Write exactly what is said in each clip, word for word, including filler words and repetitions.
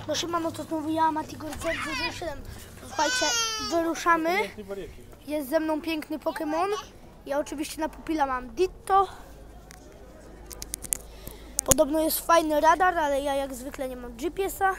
No siemano, to znowu ja, Mati Gorcet, siedem. Słuchajcie, wyruszamy. Jest ze mną piękny Pokémon. Ja oczywiście na pupila mam Ditto. Podobno jest fajny radar, ale ja jak zwykle nie mam G P S-a.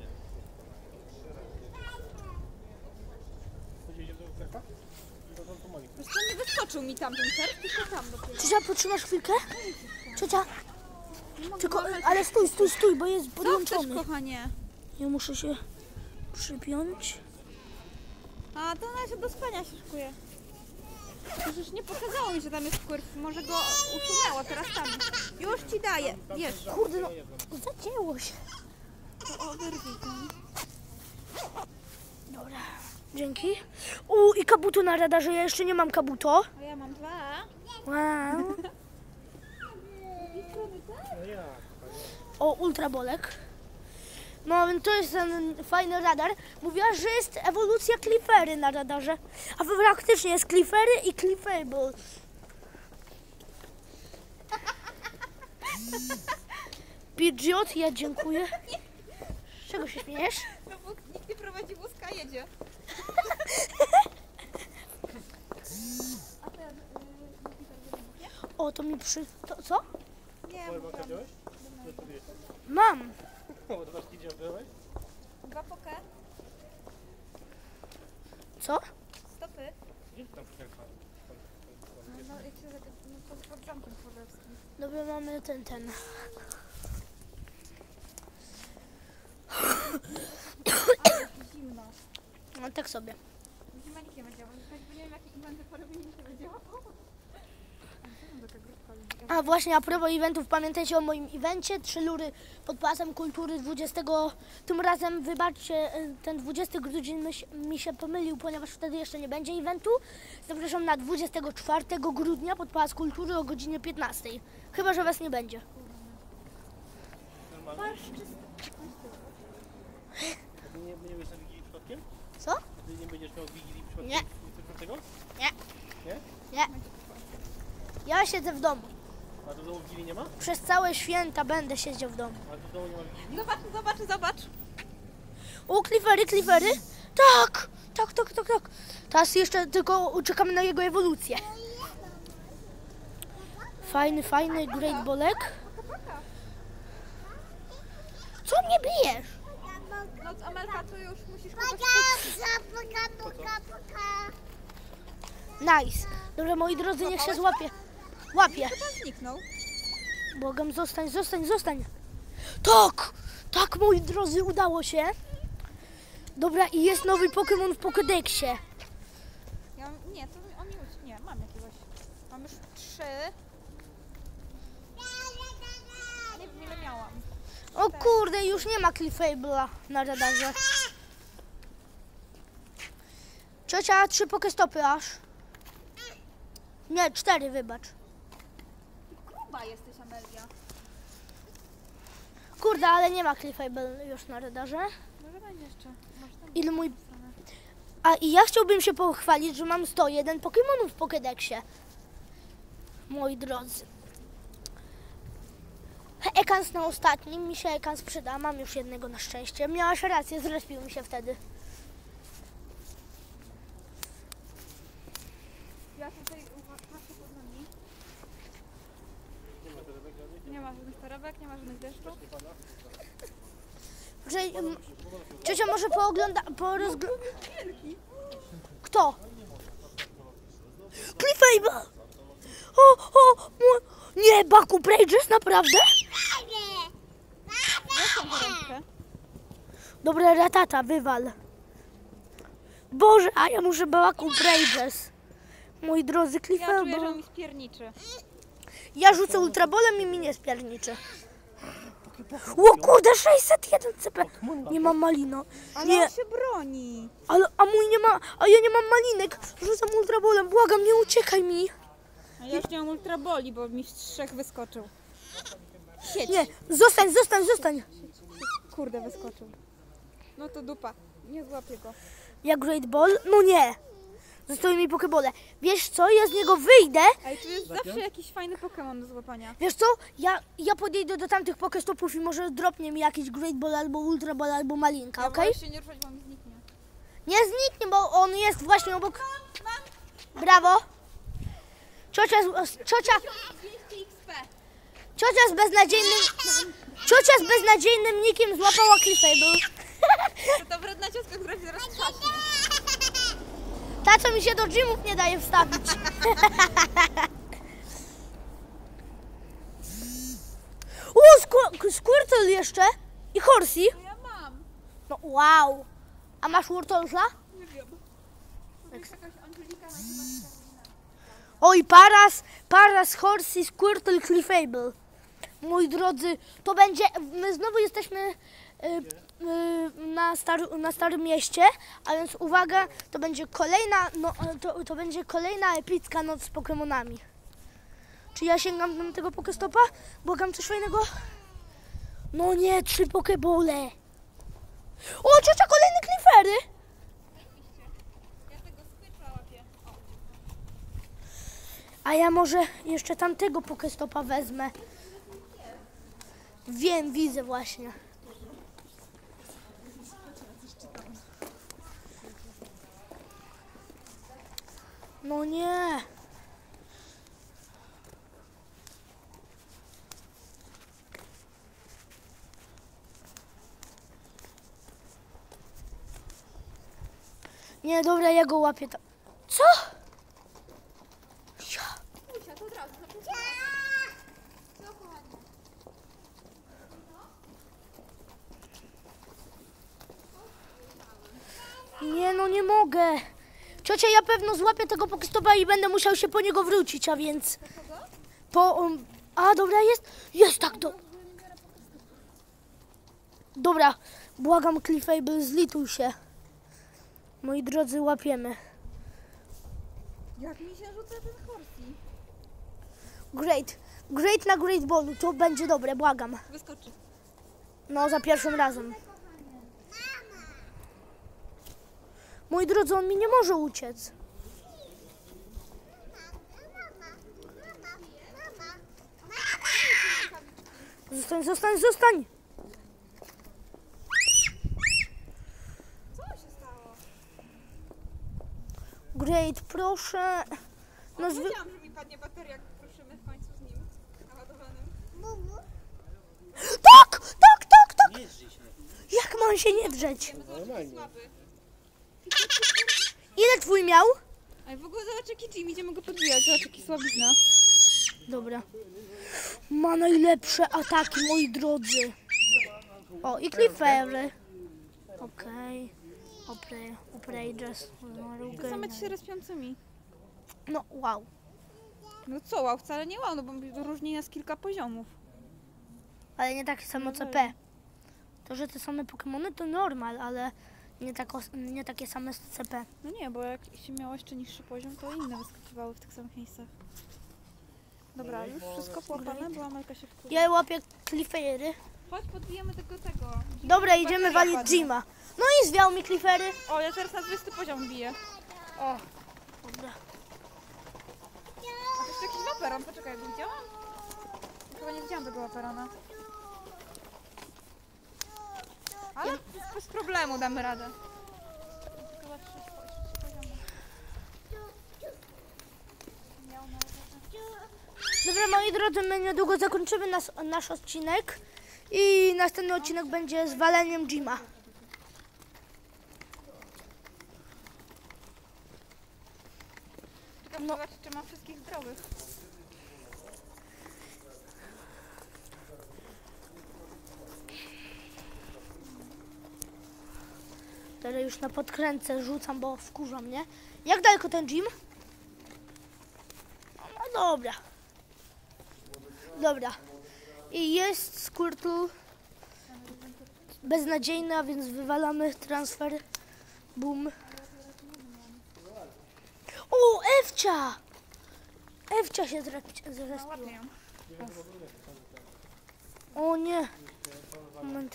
Wiesz co, nie wyskoczył mi tam ten kerf, tylko tam dopiero. Ciocia, potrzymasz chwilkę? Ciocia, tylko, ale stój, stój, stój, bo jest podłączony. Co chcesz, kochanie? Ja muszę się przypiąć. A, to ona się do spania się szykuje. Przecież nie pokazało mi, że tam jest kurw. Może go usunęło, teraz tam. Już ci daję, wiesz. Kurde, no, zacięło się. To o, wyrwij to. Dobra, dzięki. U, i kabuto na radarze, ja jeszcze nie mam kabuto. A ja mam dwa. Wow. O, ultrabolek. No, więc to jest ten fajny radar. Mówiła, że jest ewolucja Clefairy na radarze. A faktycznie jest Clefairy i Clefable. Pidgeot, ja dziękuję. Z czego się śmiejesz? No bo nikt nie prowadzi wózka, jedzie. O, to mi przy... To, co? Nie, Mam. dwa poke, Co? stopy. No, jak się zag... no to pod zamkiem królewskim. Dobra, mamy ten, ten. Ale zimno. No tak sobie. Zima nikt nie będzie, bo nie wiem jakie eventy porobili, nie będzie łapało. A właśnie, a propos eventów, pamiętajcie o moim evencie, trzy lury pod Pałacem Kultury dwudziestego, tym razem, wybaczcie, ten dwudziesty grudzień mi się, mi się pomylił, ponieważ wtedy jeszcze nie będzie eventu. Zapraszam na dwudziestego czwartego grudnia pod Pałac Kultury o godzinie piętnastej. Chyba że was nie będzie. Ty nie będziesz na Wigilii przypadkiem? Co? Ty nie będziesz miał Wigilii przypadkiem? Nie. Tego? Nie. Nie? Nie. Ja siedzę w domu. A to w domu Wigilii nie ma? Przez całe święta będę siedział w domu. A to w domu nie ma Wigilii? Zobacz, zobacz, zobacz. O, Clefairy, Clefairy? Tak! Tak, tak, tak, tak. Teraz jeszcze tylko czekamy na jego ewolucję. Fajny, fajny Great Bolek. Co mnie bijesz? No z Amelka to już musisz kogoś Nice. Dobra, moi drodzy, niech się złapie. Łapie. chyba zniknął. Błagam, zostań, zostań, zostań. Tak! Tak, moi drodzy, udało się. Dobra, i jest nowy Pokémon w Pokédexie. Ja mam, nie, to on mi uci- nie, mam jakiegoś. Mam już trzy. Nie wiem ile miałam. O kurde, już nie ma Clefable'a na radarze. Ciocia, trzy pokestopy aż. Nie, cztery, wybacz. Gruba jesteś, Amelia. Kurde, ale nie ma Clefable już na radarze. Może będzie jeszcze. Może tam Ile mój... napisane. A i ja chciałbym się pochwalić, że mam sto jeden Pokémonów w Pokédexie. Moi drodzy. Ekans na ostatnim, mi się Ekans przyda, mam już jednego na szczęście. Miałaś rację, zrespił mi się wtedy. Ja tutaj uwa- patrzę pod nami. Nie ma torebek żadnych? Nie ma żadnych torebek, nie ma żadnych deszczów. Że, um, ciocia może poogląda... Po rozgl... Kto? Clefable! O, o, mo- nie, Baku Prages, naprawdę? Weź tą rękę. Dobra, ratata, wywal. Boże, a ja muszę Baku Prages. Moi drodzy, Ja czuję, że Clefable. on mi spierniczy. Ja rzucę ultrabolem i mi nie spierniczy. O kurde, sześćset jeden C P. Nie mam malina. Ale Nie, on się broni. ale a mój nie ma, a ja nie mam malinek. Rzucam ultrabolem, błagam, nie uciekaj mi. A ja już nie mam ultraboli, bo mi z trzech wyskoczył. Sieć. Nie, zostań, zostań, zostań. Kurde, wyskoczył. No to dupa. Nie złapię go. Ja Great Ball? No nie. Zostały mi pokebole. Wiesz co, ja z niego wyjdę. Ej, tu jest Takie? zawsze jakiś fajny Pokémon do złapania. Wiesz co, ja, ja podejdę do tamtych pokestopów i może dropnie mi jakiś Great Ball albo Ultra Ball albo Malinka, Ja okej? wolę się nie ruszać, bo mi zniknie. Nie zniknie, bo on jest właśnie obok. Brawo. Ciocia, z- ciocia, dwieście X P. ciocia z beznadziejnym... Ciocia z beznadziejnym nikiem złapała Clefable. To ta wredna ciotka, która się zaraz trzaśnie. Ta, co mi się do gymów nie daje wstawić. O, Squ- Squirtle jeszcze i Horsey. To ja mam. No wow. A masz Wartortla? Nie wiem. To jest jakaś Angelika na chyba. Oj, Paras, Paras, Horsey, Squirtle, Clefable. Moi drodzy, to będzie, my znowu jesteśmy y, y, na, star, na Starym Mieście, a więc uwaga, to będzie kolejna, no, to, to będzie kolejna epicka noc z Pokemonami. Czy ja sięgam do tego Pokestopa? Błagam coś fajnego? No nie, trzy Pokebole. O, ciocia, kolejne Clefery. Ja tego skwycza łapię. O. A ja może jeszcze tamtego Pokestopa wezmę. Wiem, widzę właśnie. No nie. Nie, dobra, ja go łapię tam. Co? Ja. Pusia, to od razu zapuszczę. No kochani. Nie, no nie mogę. Ciocia, ja pewno złapię tego Pokestopa i będę musiał się po niego wrócić, a więc... Po... Um, a, dobra, jest? Jest, tak, do... Dobra, błagam, Clefable, zlituj się. Moi drodzy, łapiemy. Jak mi się rzuca ten Horsey? Great. Great na Great Ballu, to będzie dobre, błagam. Wyskoczy. No, za pierwszym razem. Moi drodzy, on mi nie może uciec. Zostań, zostań, zostań! Co się stało? Great, proszę. No, zwy... Wiedziałam, że mi padnie bateria, jak ruszymy w końcu z nim naładowanym. Tak, tak, tak, tak! Nie drzyj się. Jak mam się nie drzeć? Normalnie. Słaby. Ile twój miał? Ale w ogóle zobacz jaki Jim, idziemy go podbijać, zobacz jaki słabizna. Dobra. Ma najlepsze ataki, moi drodzy. O, i Clefairy. Okej. Okay. Outrageous. To same trzy respiącymi. No, wow. No co, wow, wcale nie wow, no bo różni nas kilka poziomów. Ale nie takie samo C P. To, że te same Pokemony to normal, ale nie, tako, nie takie same C P. No nie, bo jak się miało jeszcze niższy poziom, to inne wyskakiwały w tych samych miejscach. Dobra, już wszystko połapane, bo Amelka się wkurza. Ja łapię Clefairy. Chodź, podbijemy tego, tego. Dobra, idziemy walić Jima. No i zwiał mi Clefairy. O, ja teraz na dwudziesty poziom biję. O, dobra. A to jest jakiś waperon, poczekaj, go widziałam? Chyba nie widziałam tego waperona. Ale bez problemu damy radę. Tylko trzy, trzy poziomy. Miał na Dobra, moi drodzy, my niedługo zakończymy nas, nasz odcinek i następny odcinek będzie z waleniem Jima. Czekam, No. zobaczyć, czy mam wszystkich zdrowych. Teraz już na podkręcę rzucam, bo wkurza mnie. Jak daleko ten Jim? No dobra. Dobra. I jest Squirtle beznadziejny, a więc wywalamy transfer. Boom. O, Ewcia! Ewcia się zre- No, zrespiła. ładnie ją. O nie. Moment.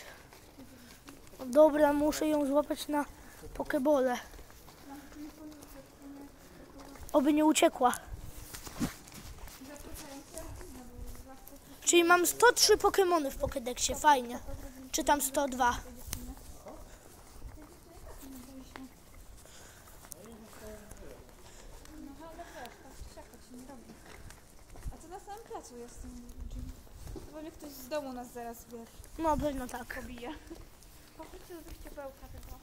Dobra, muszę ją złapać na pokebole. Oby nie uciekła. Czyli mam sto trzy Pokemony w Pokédexie, fajnie. Czy tam sto dwa. A to na samym placu jest ten gym. Pewnie ktoś z domu nas zaraz, wiesz, No pewno tak. pobije. Pochodźcie do tych ciepełka tego.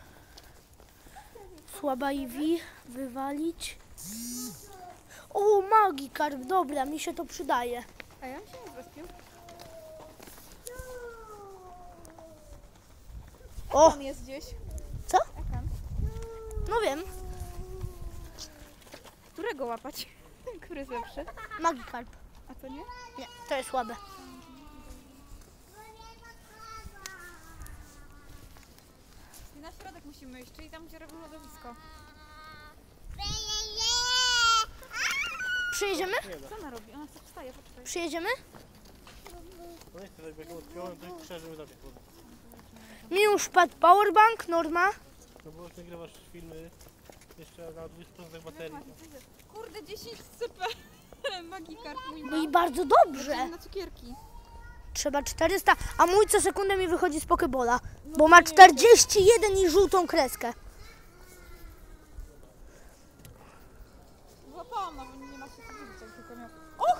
Słaba Eevee, wywalić. O, Magikarp, dobra, mi się to przydaje. A ja mi się nie zrespił. O, On jest gdzieś. co? Ekan. No wiem, Którego łapać? Który jest lepszy? Magikarp. A to nie? Nie, to jest słabe. I na środek musimy iść, czyli tam, gdzie robią lodowisko. Przyjedziemy? Nie da. Co ona robi? Ona sobie wstaje, poczekaj. Przyjedziemy? No nie chcę, żeby jak ją odpiąłem, to krzeżymy zabieg. Mi już wpadł powerbank, norma. No bo już nagrywasz filmy jeszcze na dwudziestu procentach baterii. Kurde, dziesięć C P. Magikarp mój No i ma. bardzo dobrze. Na cukierki. Trzeba czterysta, a mój co sekundę mi wychodzi z Pokebola, bo ma czterdzieści jeden i żółtą kreskę. Złapałam, no bo nie ma się co dziwić, jak tylko miał.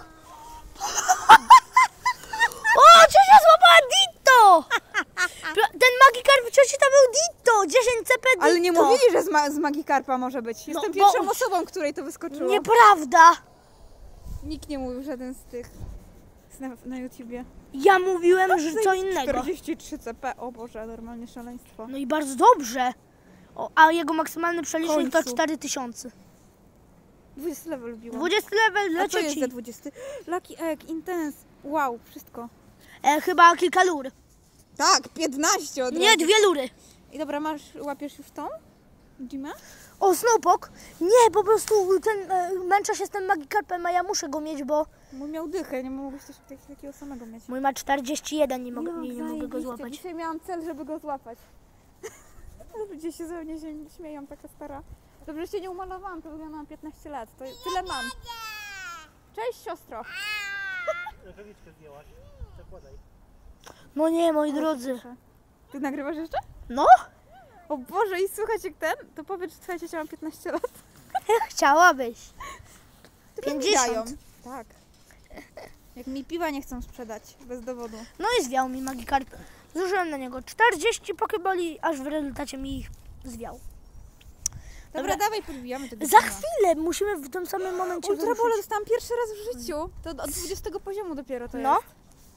O, ciocia złapała Ditto! Ten Magikarp cioci to był Ditto, dziesięć C P Ditto. Ale nie mówili, że z, ma- z Magikarpa może być. Jestem bo- pierwszą osobą, której to wyskoczyło. Nieprawda. Nikt nie mówił, żaden z tych na, na YouTubie. Ja mówiłem, że co innego. czterdzieści trzy C P, o Boże, normalnie szaleństwo. No i bardzo dobrze. O, a jego maksymalny przelicznik to końcu. cztery tysiące. dwudziesty level lubiłam. dwudziesty level dla A co jest cioci. za dwudziesty? Lucky Egg, Intense, wow, wszystko. E, chyba kilka lur. Tak, piętnaście od Nie, razu. dwie lury. I dobra, masz, łapiesz już tą? Jimę? O, Snowpoke. Nie, po prostu ten, e, męczę się z tym Magikarpem, a ja muszę go mieć, bo Mój miał dychę, nie mogłeś też taki, takiego samego mieć. mój ma czterdzieści jeden, nie mogę, No, nie, nie mogę go zajebiście. złapać. Dzisiaj miałam cel, żeby go złapać. Ludzie się ze mnie się śmieją, taka stara. Dobrze, że się nie umalowałam, to wygląda na piętnaście lat. To tyle mam. Cześć, siostro. Rękawiczkę zdjęłaś. Zakładaj. No nie, moi O, drodzy. proszę. Ty nagrywasz jeszcze? No, O Boże, i słuchać jak ten, to powiedz, że twoja ciocia ma piętnaście lat. chciałabyś. Tylko mi pięćdziesiąt. dają. Tak. Jak mi piwa nie chcą sprzedać, bez dowodu. No i zwiał mi Magikarp. Zużyłem na niego czterdzieści pokeboli, aż w rezultacie mi ich zwiał. Dobra, Dobra. dawaj podbijamy tego Za Jima. chwilę musimy w tym samym momencie Ultra Ball wyruszyć. dostałam pierwszy raz w życiu. To od dwudziestego poziomu dopiero to No. jest.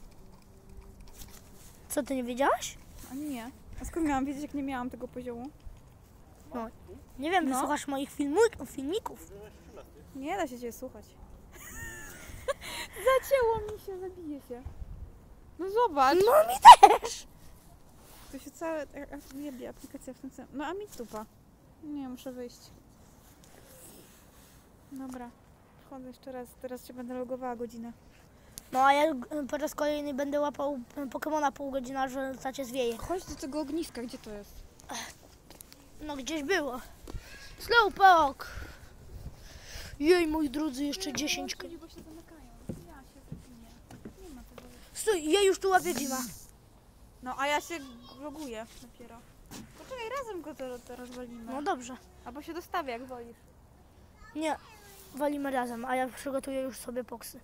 Co, ty nie wiedziałaś? A nie. A skąd miałam wiedzieć, jak nie miałam tego poziomu? Nie wiem, No. wysłuchasz moich filmu, filmików. Nie da się cię słuchać. Zacięło mi się, zabije się. No zobacz. No mi też. To się całe... a- a- Jebie aplikacja w tym samym... No a mi tupa. Nie, muszę wyjść. Dobra. Wchodzę jeszcze raz. Teraz się będę logowała godzinę. No a ja y, po raz kolejny będę łapał y, Pokemona pół godziny, aż w rezultacie zwieje. Chodź do tego ogniska, gdzie to jest? No gdzieś było. Slowpoke. Jej, moi drodzy, jeszcze dziesięć. Bo się zamykają. Ja się zabiję. Nie ma tego. Stój, ja już tu łapię Jima. No a ja się loguję dopiero. Poczekaj, razem go to, to rozwalimy. No dobrze. Albo się dostawię, jak wolisz. Nie, walimy razem, a ja przygotuję już sobie poksy.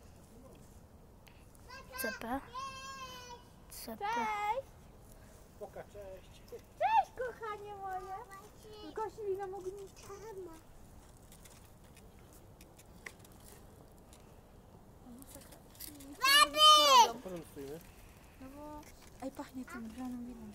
C P. C P. Poka, cześć. Cześć, kochanie moje. Zgłośnij nam ognisko. Baby! Potem stoimy. No bo... Ej, pachnie tym grzanym winem.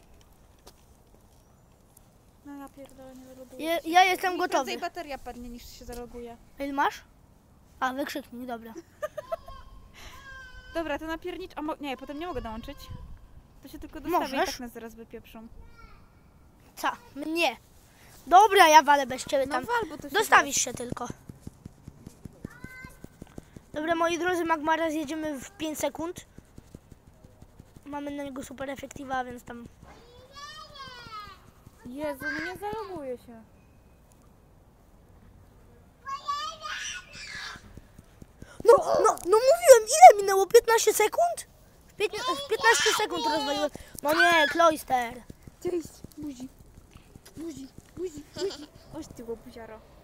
No ja pierdolę, nie zaloguję Je, się. ja jestem Mi gotowy. prędzej bateria padnie, niż się zaloguje. Ile masz? A, wykrzyknik, dobra. Dobra, to napiernicz... A mo... Nie, potem nie mogę dołączyć. To się tylko dostawię i Możesz. tak nas zaraz wypieprzą. Co? Mnie. Dobra, ja walę bez ciebie No tam. wal, bo to się Dostawisz się tylko. Dobra, moi drodzy, Magmara zjedziemy w pięć sekund. Mamy na niego super efektywa, więc tam... Jezu, no nie zaloguje się. no, no mówiłem, ile minęło? piętnaście sekund? W, piętna, w piętnaście sekund rozwaliłem. No nie, Cloyster. Cześć, buzi. Buzi, buzi, buzi. Oś ty, łobuziaro.